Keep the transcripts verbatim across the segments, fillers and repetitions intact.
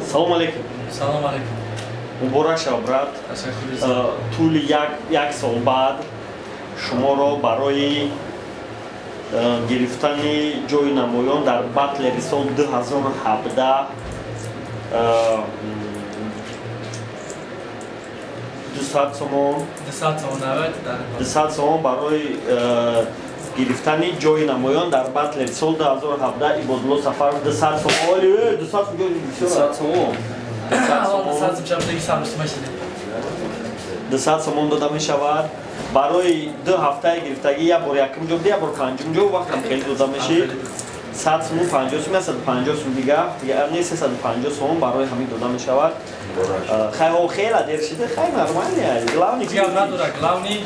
Салом алейкум. Салом алейкум. Муборак шав, брат. Тӯли як сол баъд шуморо барои гирифтани ҷои намоён дар батлери сол ду ҳазору ҳабдаҳ дусад сомон дусад сомон барои гирифтани ҷои намоён дар батлери сол ду ҳазору ҳабдаҳ Ибодулло Сафаров дусад сомон дусад сомон дусад сомон дода мешавад. Барои ду ҳафтаи гирифтагӣ як бор якум ҷо, як бор панҷум ҷо вақтам хеле дода мешид. сад сомон панҷоҳ сомон, саду панҷоҳ сомон дигар, яъне сесаду панҷоҳ сомон барои ҳамин дода мешавад. Хайҳо хеле дер шида, хай нормалия. Главни главни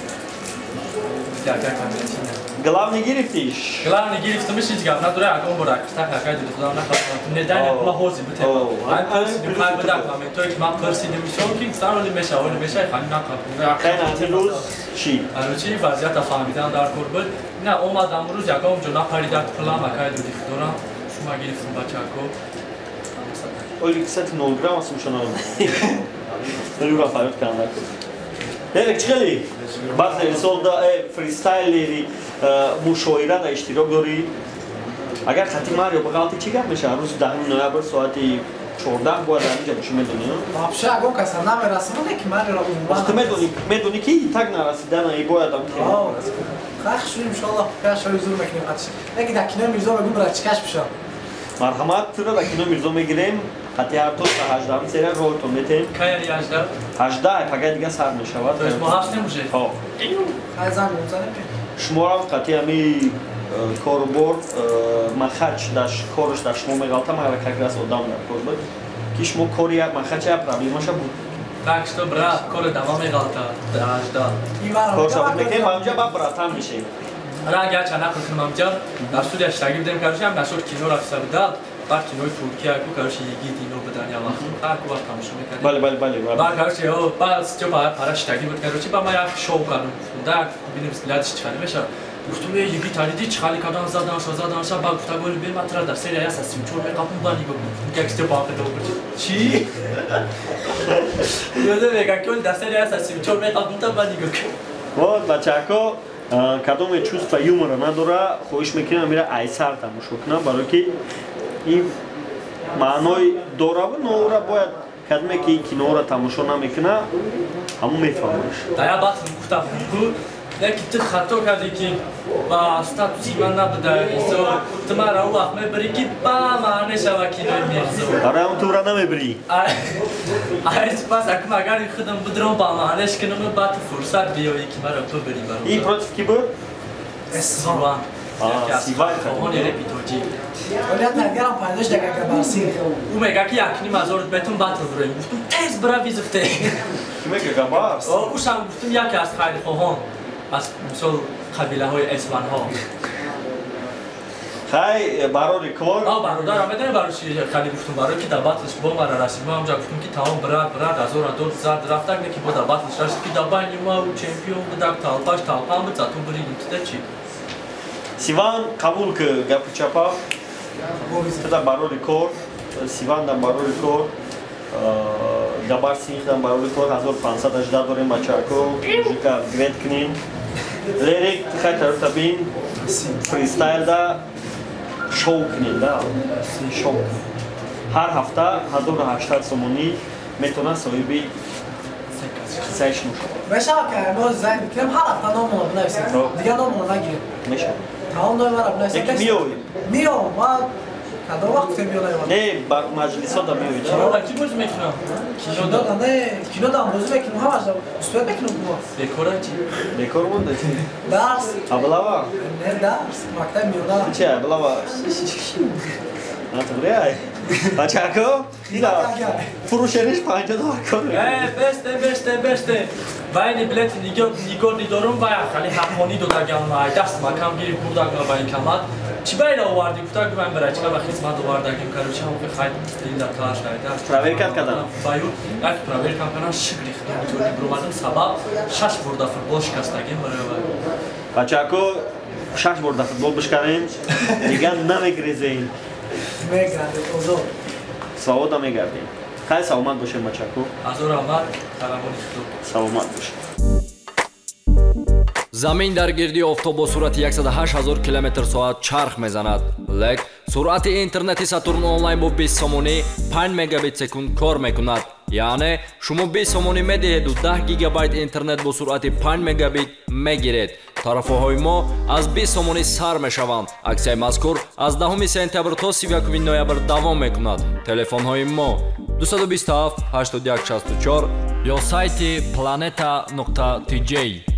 Главный гирифтиш. Главный гирифт мы сейчас говорим, надо рак, он бурак, так как это туда на хату. Не дай мне плохози, бute. Ай перси, хай бадак, маме, то есть мам перси не високий, старо ли меша, он меша, хай на хату. Хай на тилус чи. А ну чи вазият афамидан дар курбат. Не, омад амруз яком ҷо напаридат плама кай дуди дорам. Шума гирифтам бачако. Оли, кстати, ноль грамм асумшонал. ноль грамм фарид кардак. Дерек чили? Батлери солда фристайлери мушоира да иштирок дори. Агар хати Марио ба галти чӣ гап мешавад? Рӯзи даҳуми ноябр соати чордаҳ бояд ҳаминҷа бошӣ, медонӣ? Вообще агон каса намерасимоне ки Мариоро вақте медонӣ, медонӣ ки так нарасиданаи бояд ам хах шуд иншаллоҳ кашо зур мекунем хатиш. Неки дар кинои Мирзо мегум бара чикаш бишам. Марҳамат, тура дар кинои Мирзо мегирем. Хати ҳартош та ҳаждаҳум серия роҳтон метем. Каяли ҳаждаҳ? ҳаждаҳ пага дига сар мешавад. То есть мо ҳафт немӯже? Хо. Хай зан мезанем ки. Шуморам хати ҳами корубор махач дар корш дар шумо меғалта, мара как раз одам дар кор буд. Ки шумо кори як махач як проблемаша буд. Так что брат, кори дама меғалта дар ҳаждаҳ. Корша буд мекунем, ҳамҷа ба братан мешем. Ара агар ча нақл кунам ҳамҷа, дар студия штаги будем, кароши ҳам нашуд кино рафта будад. Бак кинои Туркия ку кароши еги дино будан я вақт. Ҳар ку вақт тамошо мекардем. Бале, бале, бале. Бак кароши о, бас ҷо ба пара штаги буд кароши ба ма як шоу кардам. Да, бинем ладиш чӣ хали меша. Гуфтум е еги тариди чӣ хали кардан заданша заданша ба гуфта голи бематра дар серия яса сим чор меқапум ба нигоҳ кун. Як сте ба қидо буд. Чӣ? Ёда мега кол дар серия яса сим чор меқапум та ба нигоҳ кун. Вот бачако кадоме чувства юмора надора, хоҳиш мекунам мира айсар тамошо кунам, барои ки ин маънои дораву ноура бояд кадоме ки киноро тамошо намекуна ҳамон мефаҳмаш. Да я баъд гуфтам ку яки ту хато кардӣ ки ба статуси ман набуда Мирзо, ту маро он вақт мебарӣ ки ба ман мешава кинои Мирзо. Ара ҳам тура намебарӣ. Ай пас акум агар худам будром ба маънаш кунам ба ту фурсат биёӣ ки маро бибарӣ баро. Ин против ки буд? Сиван. Сиван хоҳони репи тоҷик. Олият нагарам пайдош дакака барсӣ. Ӯ мега ки як ним ҳазор бетун батл бурем. Гуфтум тез бира визифте. Ки мега барс? О, ӯшам гуфтум яке аз хайрихоҳон аз мисол қабилаҳои эсванҳо. Хай барори кор. А бародарам медонӣ барои чӣ хали гуфтум барои ки дар батлш бо мара расид. Мо ҳамҷа гуфтум ки тамом брат брат азора дод зад рафтак не ки бо дар батлш расид ки дар байни мау чемпион будак талпаш талпан буд затун буридим тида чӣ. Сиван қабул ки гапи чапа. Тада барори кор, Сиван дар барори кор. Габар Синх дар барори кор ҳазор пансад ҳаждаҳ дорем бачако. Мужика грет кунем. Лерик хай тарафта бин фристайл да шоу кунем да. Шоу. Ҳар ҳафта ҳазору ҳаштад сомонӣ метавонад соҳиби қиссаи шумо шавад. Мешавад ки мо зайн бикунем ҳар ҳафта номро бинависем. Дигар номро нагирем. Мешавад. Тамом номро бинависем. Яки миёвӣ? Миёвам, ман кадом вақт гуфтем миё наёвам. Не, ба маҷлисода миёвӣ. Кинода ки бозӣ мекунам? Кинода не, кинода бозӣ мекунам, ҳамаш устоят мекунам мо. Бекора чӣ? Бекор монда чӣ? Дарс. Аблава? Не дарс, мактаби миёна. Чӣ аблава? Натурай. Бачако? Ина фурӯшениш панҷоҳ доллар кор. Э, бесте, бесте, бесте. Байни билети нигоҳ дидорум ба як хали ҳақонӣ додагам ай даст макам гириф бурдагам ба ин камат. Чӣ байра овардӣ? Гуфтаг ман барачка ба хизмат овардагим карочи ҳам хай дилда талаш дайда. Проверка кардам. Баю як проверка кардам шикри худом тони буромадам сабаб шаш бурда футбол шикастагим барои. Бачако шаш бурда футбол бишкарем. Дигар намегрезем. Меград озод. саломат мегардем. Хай саломат бошем бачако. ҳазор раҳмат, тарамони худо. Саломат бошем. замин дар гирди офтоб бо суръати яксад و هشت ҳазор километр соат чарх мезанад, лек суръати интернети Сатурн онлайн бо бист сомонӣ панҷ мегабит секунд кор мекунад. яъне шумо бист сомонӣ медиҳеду даҳ гигабайт интернет бо суръати панҷ мегабит мегиред. тарафҳои мо аз бист сомонӣ сар мешаванд. аксияи мазкур аз даҳуми сентябр то сию якуми ноябр давом мекунад. телефонҳои мо дуст бисту ҳафт ҳаштод як шасту чор ё сайти planeta нуқта tj.